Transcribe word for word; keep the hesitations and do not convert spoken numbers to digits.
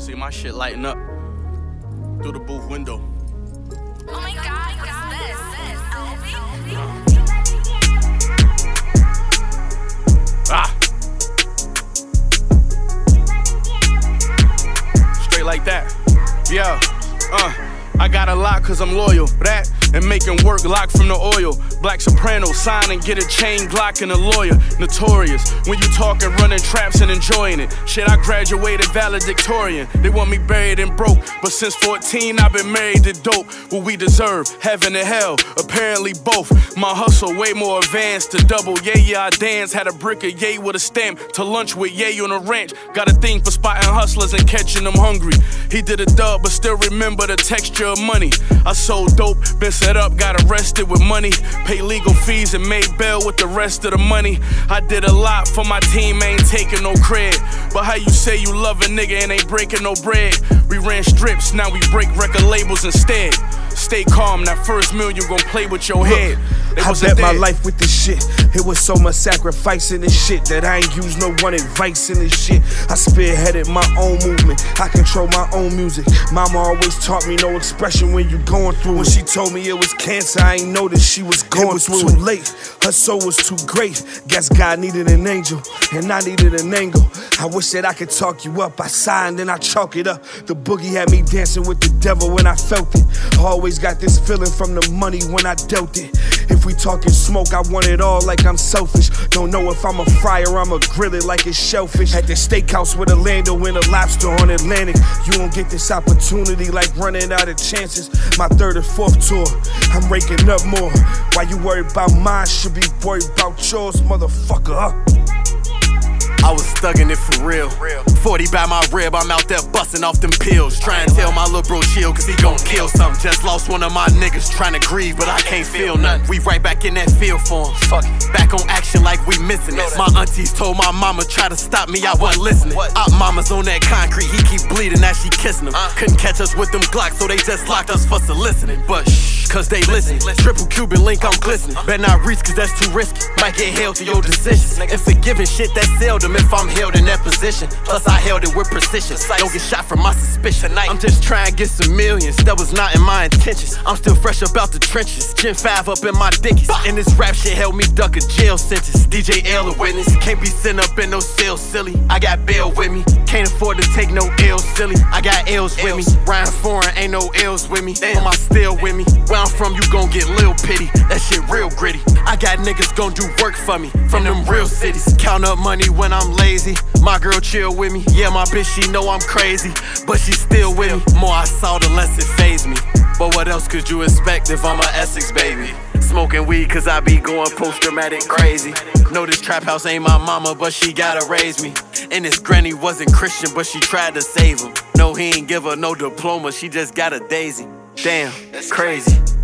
See my shit lighting up through the booth window. Oh my God, what's this? Ah! Straight like that. Yeah. Uh. I got a lot cause I'm loyal. That and making work lock from the oil. Black soprano, sign and get a chain Glock and a lawyer. Notorious when you talking, running traps and enjoying it. Shit, I graduated valedictorian. They want me buried and broke, but since fourteen I've been married to dope. What we deserve, heaven and hell, apparently both. My hustle way more advanced to double. Yeah, yeah, I dance. Had a brick of yay with a stamp to lunch with yay on a ranch. Got a thing for spotting hustlers and catching them hungry. He did a dub, but still remember the texture of money. I sold dope, been set up, got arrested with money. Paid legal fees and made bail with the rest of the money. I did a lot for my team, ain't taking no cred. But how you say you love a nigga and ain't breaking no bread? We ran strips, now we break record labels instead. Stay calm, that first meal you gon' play with your head. I bet my life with this shit. It was so much sacrifice in this shit that I ain't used no one advice in this shit. I spearheaded my own movement. I control my own music. Mama always taught me no expression when you going through. When she told me it was cancer, I ain't noticed she was going it was through. Too late. Her soul was too great. Guess God needed an angel, and I needed an angle. I wish that I could talk you up. I signed and I chalk it up. The boogie had me dancing with the devil when I felt it. Always got this feeling from the money when I dealt it. If we talking smoke, I want it all like I'm selfish. Don't know if I'm a fryer, I'ma grill it like it's shellfish. At the steakhouse with Orlando and a lobster on Atlantic. You don't get this opportunity like running out of chances. My third or fourth tour, I'm raking up more. Why you worried about mine, should be worried about yours, motherfucker, huh? I was thugging it for real. forty by my rib, I'm out there busting off them pills. Trying to tell my little bro chill, cause he gon' kill something. Just lost one of my niggas trying to grieve, but I can't feel nothing. We right back in that field for him. Fuck it. Back on action like we missing it. My aunties told my mama try to stop me, I wasn't listening. Op mama's on that concrete, he keep bleeding as she kissing him. Couldn't catch us with them Glocks, so they just locked us for soliciting. But shh, cause they listen. Triple Cuban link, I'm glistening. Better not reach cause that's too risky. Might get held to your decisions. And forgiving shit that's seldom if I'm held in that position. Plus I held it with precision. Don't get shot for my suspicion. I'm just trying to get some millions. That was not in my intentions. I'm still fresh up out the trenches. Gen five up in my dickies. And this rap shit held me duck a jail sentence. D J L a witness. Can't be sitting up in no cell silly. I got bail with me. Can't afford to take no L's silly. I got L's with me. Ryan foreign ain't no L's with me. Am I still with me? Where I'm from you gon' get lil pity. That shit real gritty. I got niggas gon' do work for me. From them real cities. Count up money when I'm lazy. My girl chill with me. Yeah, my bitch, she know I'm crazy, but she still with me. More I saw, the less it fazed me. But what else could you expect if I'm a Essex baby? Smoking weed cause I be going post-traumatic crazy. Know this trap house ain't my mama, but she gotta raise me. And this granny wasn't Christian, but she tried to save him. No, he ain't give her no diploma, she just got a daisy. Damn, that's crazy.